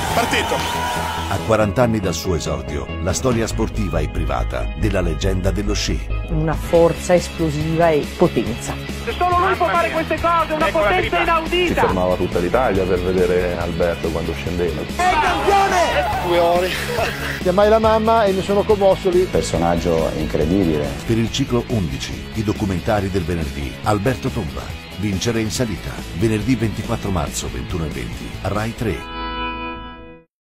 Partito! A 40 anni dal suo esordio, la storia sportiva e privata della leggenda dello sci. Una forza esplosiva e potenza. Solo lui può fare queste cose, una potenza inaudita! Si fermava tutta l'Italia per vedere Alberto quando scendeva. È campione! 2 ore. Chiamai la mamma e mi sono commosso lì. Personaggio incredibile. Per il ciclo 11, i documentari del venerdì, Alberto Tomba. Vincere in salita, venerdì 24 marzo 21:20, Rai 3.